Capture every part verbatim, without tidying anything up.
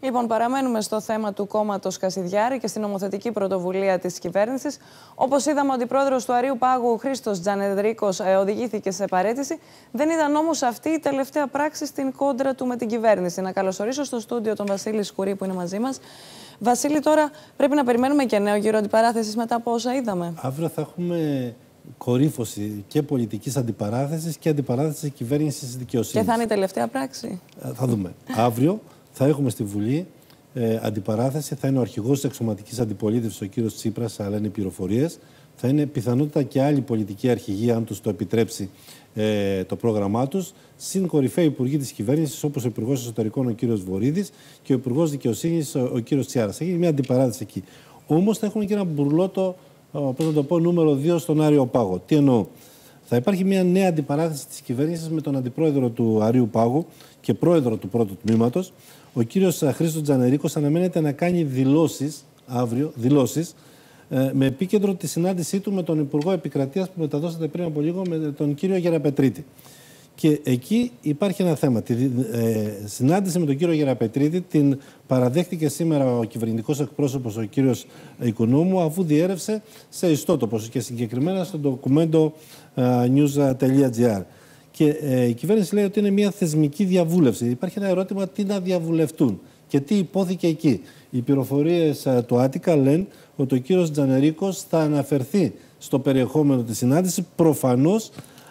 Λοιπόν, παραμένουμε στο θέμα του κόμματος Κασιδιάρη και στην νομοθετική πρωτοβουλία της κυβέρνησης. Όπως είδαμε, ο αντιπρόεδρος του Αρείου Πάγου, Χρήστος Τζανεδρίκος, ε, οδηγήθηκε σε παραίτηση. Δεν ήταν όμως αυτή η τελευταία πράξη στην κόντρα του με την κυβέρνηση. Να καλωσορίσω στο στούντιο τον Βασίλη Σκουρή που είναι μαζί μας. Βασίλη, τώρα πρέπει να περιμένουμε και νέο γύρο αντιπαράθεσης μετά από όσα είδαμε. Αύριο θα έχουμε κορύφωση και πολιτικής αντιπαράθεσης και αντιπαράθεσης κυβέρνησης δικαιοσύνης. Και θα είναι η τελευταία πράξη. Θα δούμε. Αύριο θα έχουμε στη Βουλή ε, αντιπαράθεση. Θα είναι ο αρχηγός της εξωματικής αντιπολίτευσης, ο κύριος Τσίπρας, αλλά είναι πληροφορίες. Θα είναι πιθανότητα και άλλη πολιτική αρχηγοί, αν τους το επιτρέψει ε, το πρόγραμμά τους. Συν κορυφαίοι υπουργοί της κυβέρνησης, όπως ο Υπουργός Εσωτερικών, ο κύριος Βορίδης, και ο Υπουργός Δικαιοσύνης, ο, ο κύριος Τσιάρας. Θα γίνει μια αντιπαράθεση εκεί. Όμως θα έχουμε και ένα μπουρλότο, πώς να το πω, νούμερο δύο στον Άριο Πάγο. Τι εννοώ? Θα υπάρχει μια νέα αντιπαράθεση της κυβέρνησης με τον αντιπρόεδρο του Αρείου Πάγου και πρόεδρο του πρώτου τμήματος. Ο κύριος Χρήστος Τζανεδρίκος αναμένεται να κάνει δηλώσεις αύριο, δηλώσεις, ε, με επίκεντρο τη συνάντησή του με τον Υπουργό Επικρατείας που μεταδώσατε πριν από λίγο, με τον κύριο Γεραπετρίτη. Και εκεί υπάρχει ένα θέμα. Τη ε, συνάντηση με τον κύριο Γεραπετρίτη την παραδέχτηκε σήμερα ο κυβερνητικός εκπρόσωπος, ο κύριος Οικονόμου, αφού διέρευσε σε ιστότοπος και συγκεκριμένα στο ντοκουμέντο news τελεία gr. Και ε, η κυβέρνηση λέει ότι είναι μια θεσμική διαβούλευση. Υπάρχει ένα ερώτημα τι να διαβουλευτούν και τι υπόθηκε εκεί. Οι πληροφορίες ε, του Άτικα λένε ότι ο κύριος Τζανεδρίκος θα αναφερθεί στο περιεχόμενο της συνάντησης. Προφανώς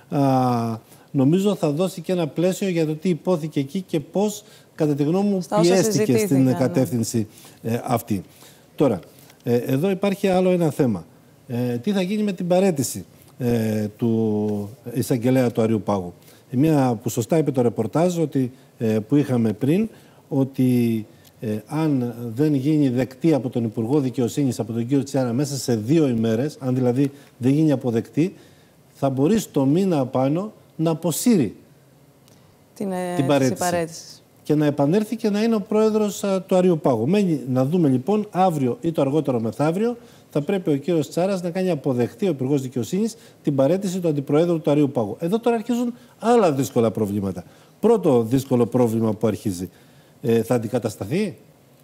α, νομίζω θα δώσει και ένα πλαίσιο για το τι υπόθηκε εκεί και πώς, κατά τη γνώμη μου, πιέστηκε στην κατεύθυνση ε, αυτή. Τώρα, ε, εδώ υπάρχει άλλο ένα θέμα. Ε, τι θα γίνει με την παραίτηση ε, του εισαγγελέα του Αρείου Πάγου? Ε, μια που σωστά είπε το ρεπορτάζ ότι, ε, που είχαμε πριν, ότι ε, αν δεν γίνει δεκτή από τον Υπουργό Δικαιοσύνης, από τον κύριο Τσιάρα, μέσα σε δύο ημέρες, αν δηλαδή δεν γίνει αποδεκτή, θα μπορεί στο μήνα πάνω να αποσύρει την, ε, την παραίτηση και να επανέλθει και να είναι ο πρόεδρος α, του Αρείου Πάγου. Μένει να δούμε λοιπόν αύριο ή το αργότερο μεθαύριο θα πρέπει ο κύριος Τσάρας να κάνει αποδεκτή, ο Υπουργός Δικαιοσύνης, την παραίτηση του Αντιπροέδρου του Αρείου Πάγου. Εδώ τώρα αρχίζουν άλλα δύσκολα προβλήματα. Πρώτο δύσκολο πρόβλημα που αρχίζει. Ε, θα αντικατασταθεί?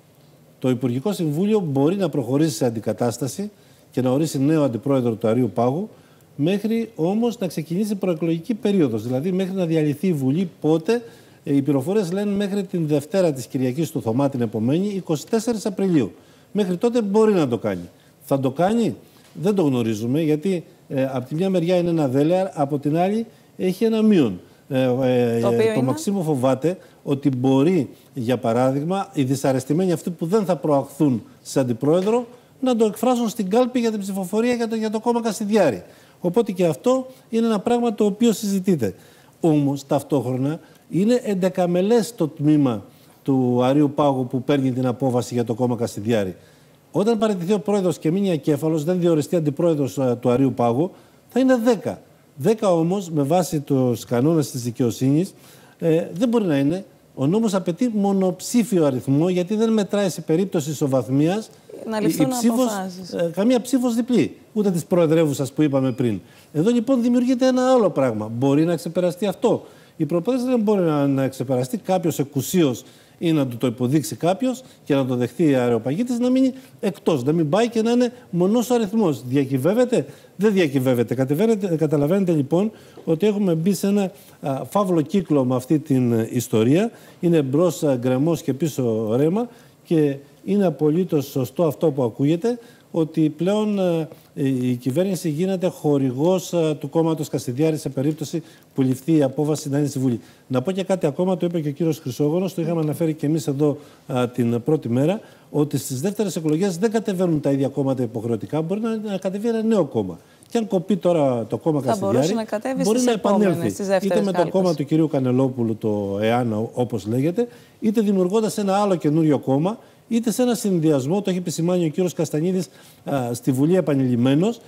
Το Υπουργικό Συμβούλιο μπορεί να προχωρήσει σε αντικατάσταση και να ορίσει νέο Αντιπρόεδρο του Αρείου Πάγου, μέχρι όμως να ξεκινήσει προεκλογική περίοδος, δηλαδή μέχρι να διαλυθεί η Βουλή. Πότε? Ε, οι πληροφορίες λένε μέχρι την Δευτέρα της Κυριακής του Θωμά, την επομένη, εικοστή τέταρτη Απριλίου. Μέχρι τότε μπορεί να το κάνει. Θα το κάνει? Δεν το γνωρίζουμε, γιατί ε, από τη μια μεριά είναι ένα δέλεαρ, από την άλλη έχει ένα μείον. Ε, ε, το το Μαξίμου φοβάται ότι μπορεί, για παράδειγμα, οι δυσαρεστημένοι αυτοί που δεν θα προαχθούν σε αντιπρόεδρο να το εκφράσουν στην κάλπη για την ψηφοφορία για το, για το κόμμα Κασιδιάρη. Οπότε και αυτό είναι ένα πράγμα το οποίο συζητείται. Όμως ταυτόχρονα είναι εντεκαμελές το τμήμα του Αρείου Πάγου που παίρνει την απόφαση για το κόμμα Κασιδιάρη. Όταν παραιτηθεί ο πρόεδρος και μείνει ακέφαλος, δεν διοριστεί αντιπρόεδρος του Αρείου Πάγου, θα είναι δέκα. δέκα όμως, με βάση τους κανόνες της δικαιοσύνης, ε, δεν μπορεί να είναι. Ο νόμος απαιτεί μονοψήφιο αριθμό, γιατί δεν μετράει σε περίπτωση ισοβαθμίας να ληφθούν η ψήφος, ε, καμία ψήφος διπλή, ούτε της προεδρεύουσας που είπαμε πριν. Εδώ λοιπόν δημιουργείται ένα άλλο πράγμα. Μπορεί να ξεπεραστεί αυτό? Η προπόθεση δεν μπορεί να, να ξεπεραστεί. Κάποιος εκουσίως ή να του το υποδείξει κάποιος και να το δεχτεί η αεροπαγίτης, να μείνει εκτός. Να μην πάει και να είναι μονός ο αριθμός. Διακυβεύεται? Δεν διακυβεύεται. Καταλαβαίνετε λοιπόν ότι έχουμε μπει σε ένα α, φαύλο κύκλο με αυτή την ιστορία. Είναι μπρος γκρεμός και πίσω ρέμα, και είναι απολύτως σωστό αυτό που ακούγεται, ότι πλέον ε, η κυβέρνηση γίνεται χορηγός ε, του κόμματος Κασιδιάρη σε περίπτωση που ληφθεί η απόφαση να είναι στη Βουλή. Να πω και κάτι ακόμα, το είπε και ο κύριος Χρυσόγονος, το είχαμε αναφέρει και εμείς εδώ ε, την πρώτη μέρα, ότι στις δεύτερες εκλογές δεν κατεβαίνουν τα ίδια κόμματα υποχρεωτικά, μπορεί να, να κατεβεί ένα νέο κόμμα. Και αν κοπεί τώρα το κόμμα Κασιδιάρη, μπορεί να επανέλθει είτε με το κόμμα του κυρίου Κανελόπουλου, το ΕΑΝΑ όπως λέγεται, είτε δημιουργώντας ένα άλλο καινούριο κόμμα, είτε σε ένα συνδυασμό, το έχει επισημάνει ο κύριος Καστανίδης α, στη Βουλή επανειλημμένος,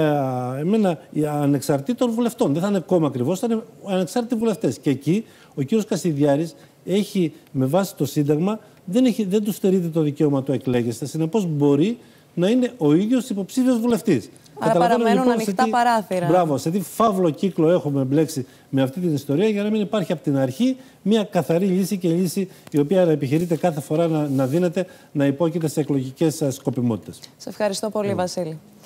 εμένα ανεξαρτήτων βουλευτών. Δεν θα είναι κόμμα ακριβώς, θα είναι ανεξάρτητοι βουλευτές. Και εκεί ο κύριος Κασιδιάρης έχει, με βάση το Σύνταγμα, δεν, έχει, δεν του στερείται το δικαίωμα του εκλέγεστε. Συνεπώς μπορεί να είναι ο ίδιος υποψήφιος βουλευτής. Άρα παραμένουν λοιπόν, ανοιχτά τι, παράθυρα. Μπράβο, σε τι φαύλο κύκλο έχουμε μπλέξει με αυτή την ιστορία, για να μην υπάρχει από την αρχή μια καθαρή λύση και λύση η οποία επιχειρείται κάθε φορά να, να δίνεται, να υπόκειται σε εκλογικές σκοπιμότητες. Σε ευχαριστώ πολύ, yeah. Βασίλη.